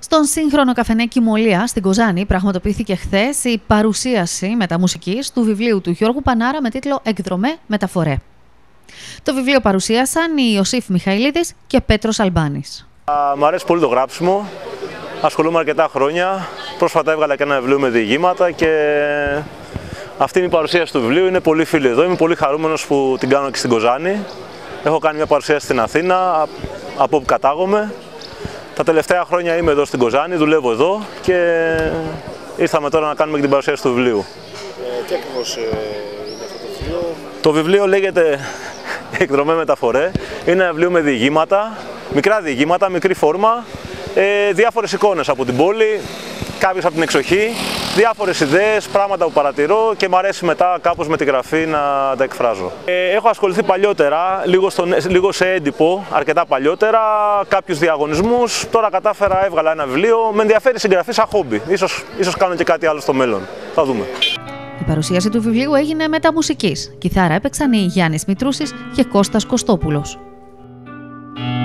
Στον σύγχρονο καφενέ Κυμολία στην Κοζάνη πραγματοποιήθηκε χθες η παρουσίαση μεταμουσικής του βιβλίου του Γιώργου Πανάρα με τίτλο «Εκδρομέ Μεταφορέ». Το βιβλίο παρουσίασαν οι Ιωσήφ Μιχαηλίδης και Πέτρος Αλμπάνης. Μ' αρέσει πολύ το γράψιμο. Ασχολούμαι αρκετά χρόνια. Πρόσφατα έβγαλα και ένα βιβλίο με διηγήματα και αυτή είναι η παρουσίαση του βιβλίου. Είναι πολύ φίλοι εδώ. Είμαι πολύ χαρούμενος που την κάνω και στην Κοζάνη. Έχω κάνει μια παρουσίαση στην Αθήνα, από όπου κατάγομαι. Τα τελευταία χρόνια είμαι εδώ στην Κοζάνη, δουλεύω εδώ και ήρθαμε τώρα να κάνουμε και την παρουσίαση του βιβλίου. Τι ακριβώς είναι αυτό το βιβλίο? Το βιβλίο λέγεται «Εκδρομέ Μεταφορέ». Είναι ένα βιβλίο με διηγήματα, μικρά διηγήματα, μικρή φόρμα, διάφορες εικόνες από την πόλη, κάποιες από την εξοχή, διάφορες ιδέες, πράγματα που παρατηρώ και μου αρέσει μετά κάπως με τη γραφή να τα εκφράζω. Έχω ασχοληθεί παλιότερα, λίγο σε έντυπο, αρκετά παλιότερα, κάποιους διαγωνισμούς. Τώρα κατάφερα, έβγαλα ένα βιβλίο. Με ενδιαφέρει η συγγραφή σαν χόμπι. Ίσως κάνω και κάτι άλλο στο μέλλον. Θα δούμε. Η παρουσίαση του βιβλίου έγινε μεταμουσικής. Κιθάρα έπαιξαν οι Γιάννης Μητρούσης και Κώστας Κωστόπουλος.